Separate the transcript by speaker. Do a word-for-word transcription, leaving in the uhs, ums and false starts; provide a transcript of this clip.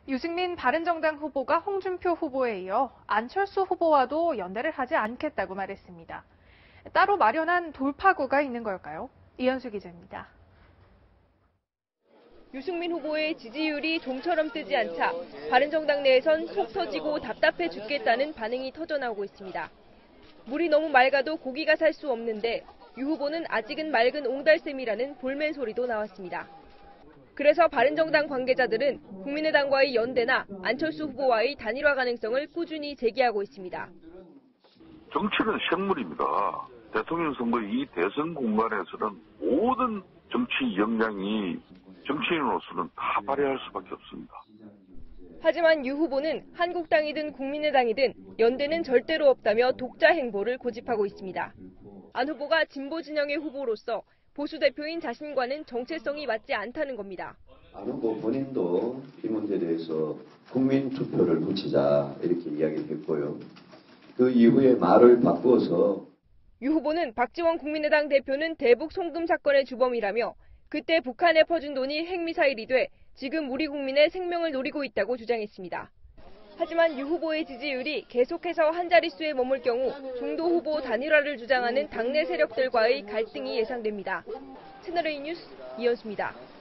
Speaker 1: 유승민 바른정당 후보가 홍준표 후보에 이어 안철수 후보와도 연대를 하지 않겠다고 말했습니다. 따로 마련한 돌파구가 있는 걸까요? 이현수 기자입니다.
Speaker 2: 유승민 후보의 지지율이 좀처럼 뜨지 않자 바른정당 내에선 속 터지고 답답해 죽겠다는 반응이 터져나오고 있습니다. 물이 너무 맑아도 고기가 살 수 없는데 유 후보는 아직은 맑은 옹달샘이라는 볼멘 소리도 나왔습니다. 그래서 바른정당 관계자들은 국민의당과의 연대나 안철수 후보와의 단일화 가능성을 꾸준히 제기하고 있습니다.
Speaker 3: 정치는 생물입니다. 대통령 선거 이 대선 공간에서는 모든 정치 역량이 정치인으로서는 다 발휘할 수밖에 없습니다.
Speaker 2: 하지만 유 후보는 한국당이든 국민의당이든 연대는 절대로 없다며 독자 행보를 고집하고 있습니다. 안 후보가 진보 진영의 후보로서 보수 대표인 자신과는 정체성이 맞지 않다는 겁니다.
Speaker 4: 안 후보 본인도 이 문제에 대해서 국민 투표를 붙이자 이렇게 이야기를 했고요. 그 이후에 말을 바꾸어서
Speaker 2: 유 후보는 박지원 국민의당 대표는 대북 송금 사건의 주범이라며 그때 북한에 퍼준 돈이 핵미사일이 돼 지금 우리 국민의 생명을 노리고 있다고 주장했습니다. 하지만 유 후보의 지지율이 계속해서 한 자릿수에 머물 경우 중도 후보 단일화를 주장하는 당내 세력들과의 갈등이 예상됩니다. 채널A 뉴스 이현수입니다.